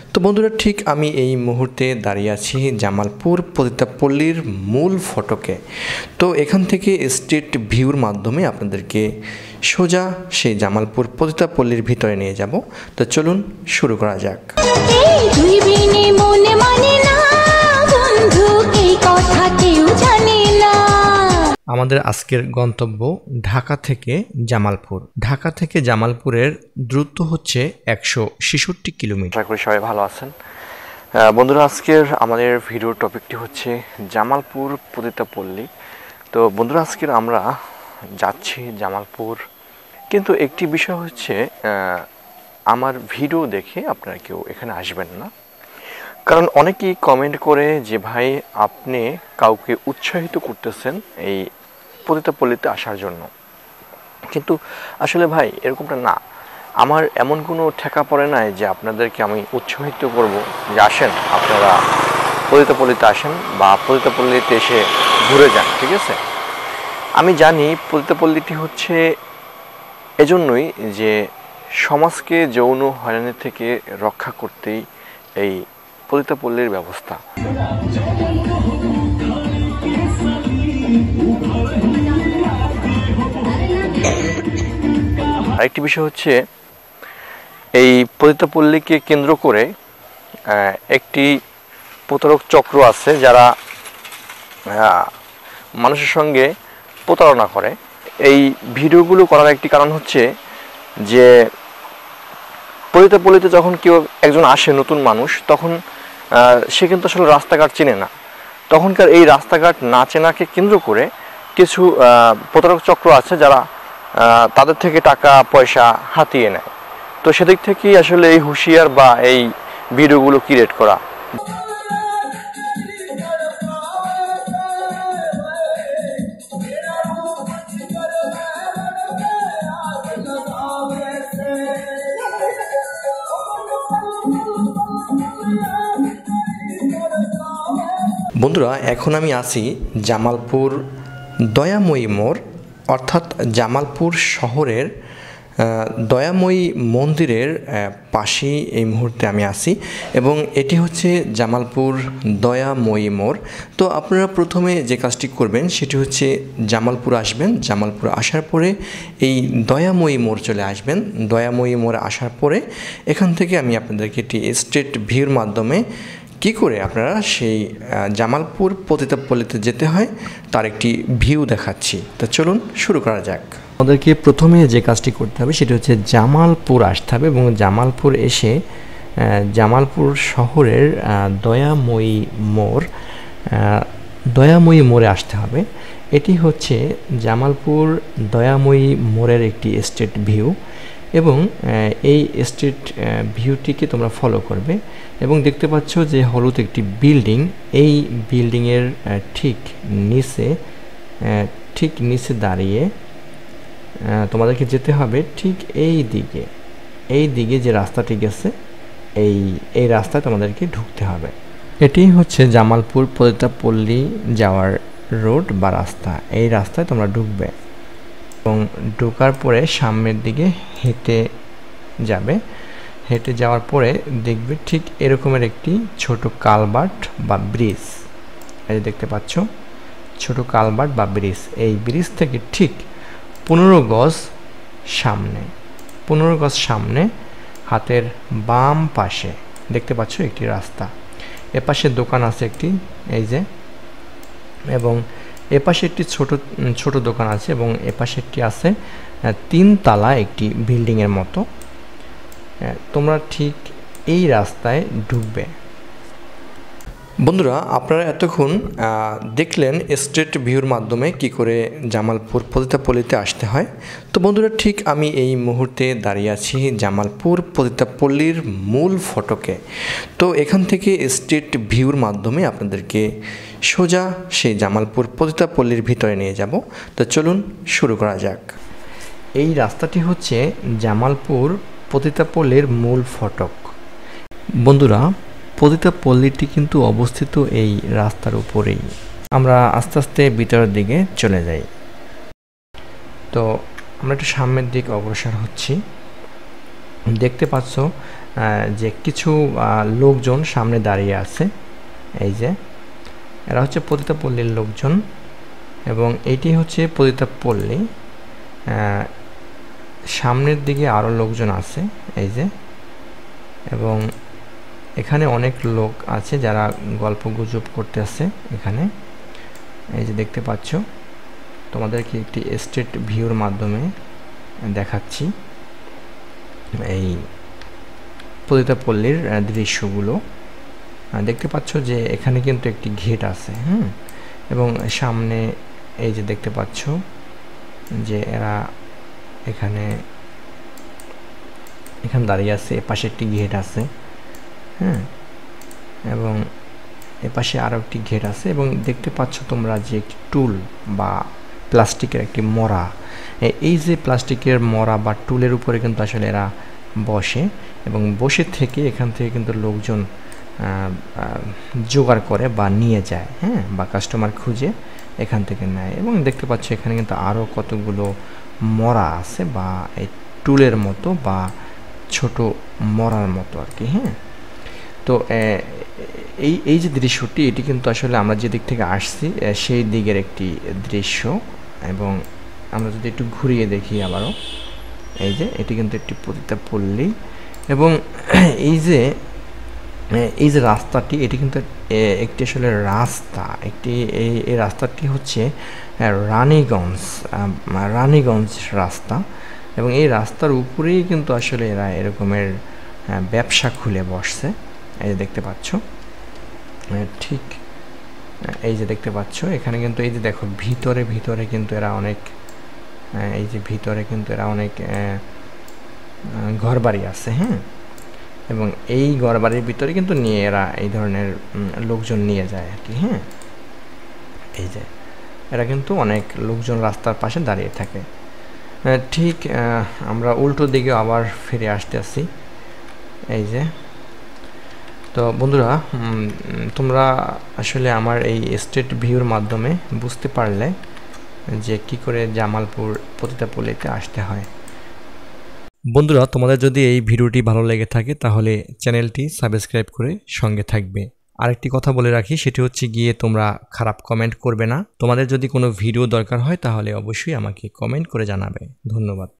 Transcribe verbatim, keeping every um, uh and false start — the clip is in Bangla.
তো বন্ধুরা, ঠিক আমি এই মুহূর্তে দাঁড়িয়ে আছি জামালপুর পতিতাপল্লীর মূল ফটকে। তো এখান থেকে স্ট্রিট ভিউর মাধ্যমে আপনাদেরকে সোজা সেই জামালপুর পতিতাপল্লীর ভিতরে নিয়ে যাব। তো চলুন শুরু করা যাক। আমাদের আজকের গন্তব্য ঢাকা থেকে জামালপুর। ঢাকা থেকে জামালপুরের দূরত্ব হচ্ছে একশো ছেষট্টি কিলোমিটার। আশা করি সবাই ভালো আছেন। বন্ধুরা, আজকের আমাদের ভিডিওর টপিকটি হচ্ছে জামালপুর পতিতাপল্লী। তো বন্ধুরা, আজকের আমরা যাচ্ছি জামালপুর, কিন্তু একটি বিষয় হচ্ছে আমার ভিডিও দেখে আপনারা কেউ এখানে আসবেন না। কারণ অনেকেই কমেন্ট করে যে ভাই, আপনি কাউকে উৎসাহিত করতেছেন এই পতিতাপল্লীতে আসার জন্য, কিন্তু আসলে ভাই এরকমটা না। আমার এমন কোনো ঠেকা পড়ে নাই যে আপনাদেরকে আমি উৎসাহিত করব যে আসেন আপনারা পতিতাপল্লীতে আসেন বা পতিতাপল্লীতে এসে ঘুরে যান, ঠিক আছে। আমি জানি পতিতাপল্লীটি হচ্ছে এজন্যই যে সমাজকে যৌন হয়রানি থেকে রক্ষা করতেই এই পতিতাপল্লীর ব্যবস্থা। আরেকটি বিষয় হচ্ছে এই পতিতাপল্লীকে কেন্দ্র করে একটি প্রতারক চক্র আছে, যারা মানুষের সঙ্গে প্রতারণা করে। এই ভিডিওগুলো করার একটি কারণ হচ্ছে যে পতিতাপল্লীতে যখন কেউ একজন আসে নতুন মানুষ, তখন সে কিন্তু আসলে রাস্তাঘাট চেনে না। তখনকার এই রাস্তাঘাট না চেনাকে কেন্দ্র করে কিছু প্রতারক চক্র আছে, যারা তাদের থেকে টাকা পয়সা হাতিয়ে নেয়। তো সেদিক থেকেই আসলে এই হুঁশিয়ার বা এই ভিডিওগুলো ক্রিয়েট করা। বন্ধুরা, এখন আমি আছি জামালপুর দয়াময়ী মোড়, অর্থাৎ জামালপুর শহরের দয়াময়ী মন্দিরের পাশেই এই মুহূর্তে আমি আছি, এবং এটি হচ্ছে জামালপুর দয়াময়ী মোড়। তো আপনারা প্রথমে যে কাজটি করবেন সেটি হচ্ছে জামালপুর আসবেন। জামালপুর আসার পরে এই দয়াময়ী মোড় চলে আসবেন। দয়াময়ী মোড়ে আসার পরে এখান থেকে আমি আপনাদেরকে একটি স্ট্রিট ভিউর মাধ্যমে কী করে আপনারা সেই জামালপুর পতিতাপল্লীতে যেতে হয় তার একটি ভিউ দেখাচ্ছি। তো চলুন শুরু করা যাক। আমাদেরকে প্রথমে যে কাজটি করতে হবে সেটি হচ্ছে জামালপুর আসতে হবে, এবং জামালপুর এসে জামালপুর শহরের দয়াময়ী মোড় দয়াময়ী মোড়ে আসতে হবে। এটি হচ্ছে জামালপুর দয়াময়ী মোড়ের একটি স্ট্রিট ভিউ, এবং এই স্ট্রিট ভিউটিকে তোমরা ফলো করবে। এবং দেখতে পাচ্ছ যে হলুদ একটি বিল্ডিং, এই বিল্ডিংয়ের ঠিক নিচে ঠিক নিচে দাঁড়িয়ে তোমাদেরকে যেতে হবে ঠিক এই দিকে। এই দিকে যে রাস্তাটি গেছে, এই এই রাস্তায় তোমাদেরকে ঢুকতে হবে। এটি হচ্ছে জামালপুর পতিতাপল্লী যাওয়ার রোড বা রাস্তা। এই রাস্তায় তোমরা ঢুকবে এবং ঢোকার পরে সামনের দিকে হেঁটে যাবে। হেঁটে যাওয়ার পরে দেখবে ঠিক এরকমের একটি ছোট কালভার্ট বা ব্রিজ, এই দেখতে পাচ্ছ ছোট কালভার্ট বা ব্রিজ। এই ব্রিজ থেকে ঠিক পনেরো গজ সামনে পনেরো গজ সামনে হাতের বাম পাশে দেখতে পাচ্ছ একটি রাস্তা। এপাশে দোকান আছে একটি, এই যে, এবং এপাশে একটি ছোট ছোট দোকান আছে, এবং এপাশে একটি আছে তিনতলা একটি বিল্ডিংয়ের মতো। তোমরা ঠিক এই রাস্তায় ঢুকবে। বন্ধুরা, আপনারা এতক্ষণ দেখলেন স্ট্রিট ভিউর মাধ্যমে কি করে জামালপুর পতিতাপল্লীতে আসতে হয়। তো বন্ধুরা, ঠিক আমি এই মুহূর্তে দাঁড়িয়ে আছি জামালপুর পতিতাপল্লীর মূল ফটকে। তো এখান থেকে স্ট্রিট ভিউর মাধ্যমে আপনাদেরকে সোজা সেই জামালপুর পতিতাপল্লীর ভিতরে নিয়ে যাব। তো চলুন শুরু করা যাক। এই রাস্তাটি হচ্ছে জামালপুর পতিতাপল্লীর মূল ফটক। বন্ধুরা, পতিতাপল্লীটি কিন্তু অবস্থিত এই রাস্তার উপরেই। আমরা আস্তে আস্তে ভিতরের দিকে চলে যাই। তো আমরা একটু সামনের দিকে অগ্রসর হচ্ছি। দেখতে পাচ্ছ যে কিছু লোকজন সামনে দাঁড়িয়ে আছে। এই যে এরা হচ্ছে পতিতাপল্লীর লোকজন এবং এটি হচ্ছে পতিতাপল্লী। সামনের দিকে আরও লোকজন আছে এই যে, এবং এখানে অনেক লোক আছে যারা গল্প গুজব করতে আছে এখানে। এই যে দেখতে পাচ্ছ, তোমাদেরকে একটি স্ট্রিট ভিউর মাধ্যমে দেখাচ্ছি এই পতিতাপল্লীর দৃশ্যগুলো। দেখতে পাচ্ছ যে এখানে কিন্তু একটি গেট আছে, হুম, এবং সামনে এই যে দেখতে পাচ্ছ যে এরা এখানে এখানে দাঁড়িয়ে আছে। এপাশে একটি গেট আছে, হ্যাঁ, এবং এপাশে আরও একটি গেট আছে। এবং দেখতে পাচ্ছ তোমরা যে একটি টুল বা প্লাস্টিকের একটি মরা, এই যে প্লাস্টিকের মরা বা টুলের উপরে কিন্তু আসলে এরা বসে এবং বসে থেকে এখান থেকে কিন্তু লোকজন জোগাড় করে বা নিয়ে যায়, হ্যাঁ, বা কাস্টমার খুঁজে এখান থেকে নেয়। এবং দেখতে পাচ্ছ এখানে কিন্তু আরও কতগুলো মরা আছে বা এই টুলের মতো বা ছোট মরার মতো আর কি, হ্যাঁ। তো এই এই যে দৃশ্যটি, এটি কিন্তু আসলে আমরা যে দিক থেকে আসছি সেই দিকের একটি দৃশ্য। এবং আমরা যদি একটু ঘুরিয়ে দেখি আবারও, এই যে এটি কিন্তু একটি পতিতাপল্লী। এবং এই যে এই যে রাস্তাটি, এটি কিন্তু একটি আসলে রাস্তা, একটি এই এই রাস্তাটি হচ্ছে রানীগঞ্জ রানীগঞ্জ রাস্তা। এবং এই রাস্তার উপরেই কিন্তু আসলে এরা এরকমের ব্যবসা খুলে বসছে। এই যে দেখতে পাচ্ছ, ঠিক এই যে দেখতে পাচ্ছ এখানে কিন্তু এই যে দেখো ভিতরে ভিতরে কিন্তু এরা অনেক, এই যে ভিতরে কিন্তু এরা অনেক ঘরবাড়ি আছে, হ্যাঁ, এবং এই ঘরবাড়ির ভিতরে কিন্তু নিয়ে এরা এই ধরনের লোকজন নিয়ে যায় আর কি, হ্যাঁ। এই যে এরা কিন্তু অনেক লোকজন রাস্তার পাশে দাঁড়িয়ে থাকে। ঠিক আমরা উল্টো দিকে আবার ফিরে আসতে আসি। এই যে, তো বন্ধুরা, তোমরা আসলে আমার এই স্ট্রিট ভিউর মাধ্যমে বুঝতে পারলে যে কি করে জামালপুর পতিতাপল্লীতে আসতে হয়। বন্ধুরা, তোমাদের যদি এই ভিডিওটি ভালো লেগে থাকে তাহলে চ্যানেলটি সাবস্ক্রাইব করে সঙ্গে থাকবে। আরেকটি কথা বলে রাখি, সেটি হচ্ছে গিয়ে তোমরা খারাপ কমেন্ট করবে না। তোমাদের যদি কোনো ভিডিও দরকার হয় তাহলে অবশ্যই আমাকে কমেন্ট করে জানাবে। ধন্যবাদ।